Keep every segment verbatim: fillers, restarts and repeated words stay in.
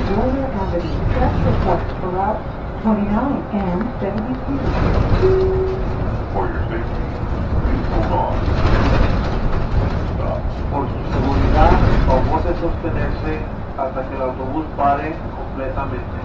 Warner Avenue. Press request for route twenty-nine and seventy-two. For your safety, please hold on. Stop. Por su seguridad, favor de sostenerse hasta que el autobús pare completamente.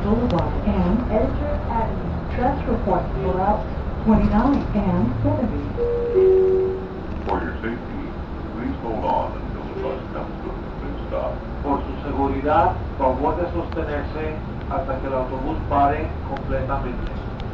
Boulevard and Edgewood Avenue. Traffic reports for routes twenty-nine and seventy. For your safety, please hold on until the bus comes to a complete stop. Por su seguridad, favor de sostenerse hasta que el autobús pare completamente.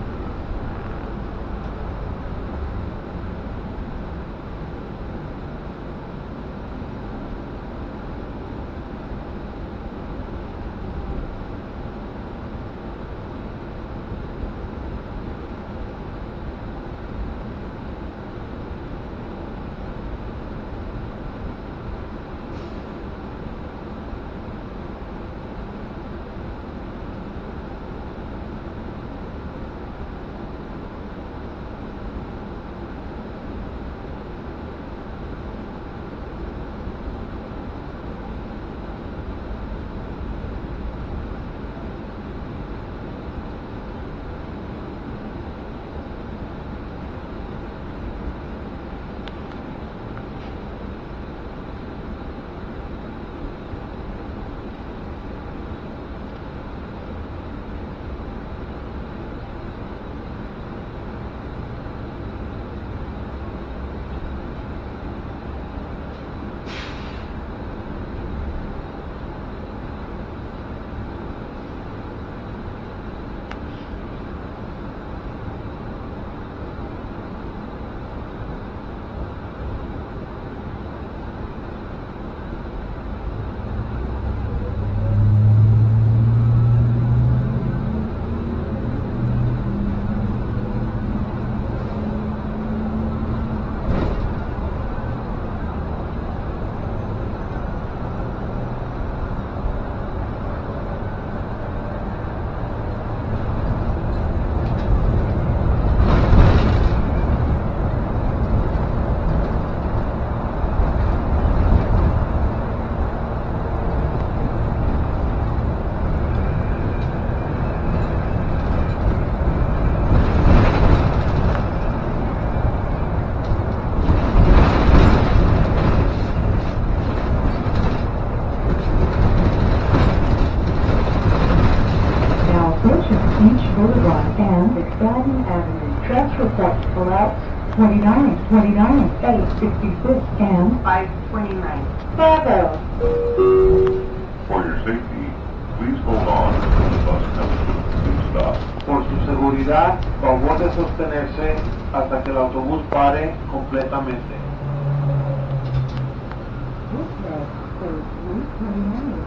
Beach Boulevard and Exciting Avenue. Transfer reports for routes twenty-nine, twenty-nine, eight sixty-six, and five twenty-nine. Bravo. For your safety, please hold on until the bus comes to a complete stop. Por su seguridad, favor de sostenerse hasta que el autobús pare completamente. Okay, so three twenty-nine.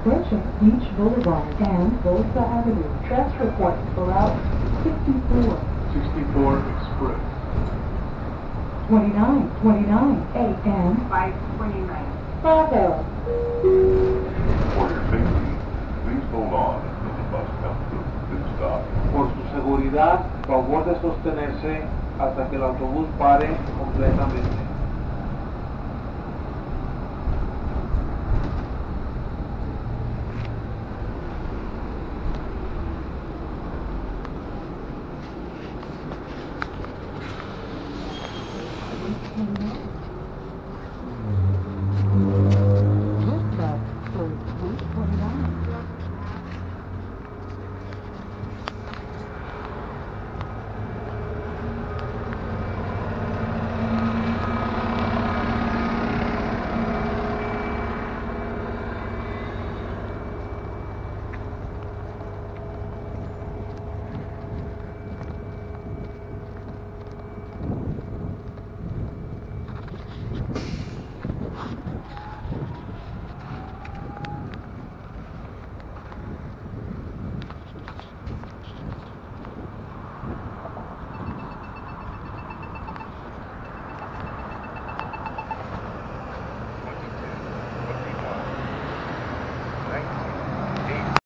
approaching Beach Boulevard and Bolsa Avenue. Transfer point for route sixty-four. sixty-four Express. twenty-nine twenty-nine A M five twenty-nine. Bravo. For your safety, please hold on until the bus comes to a pit stop. Por su seguridad, favor de sostenerse hasta que el autobús pare completamente.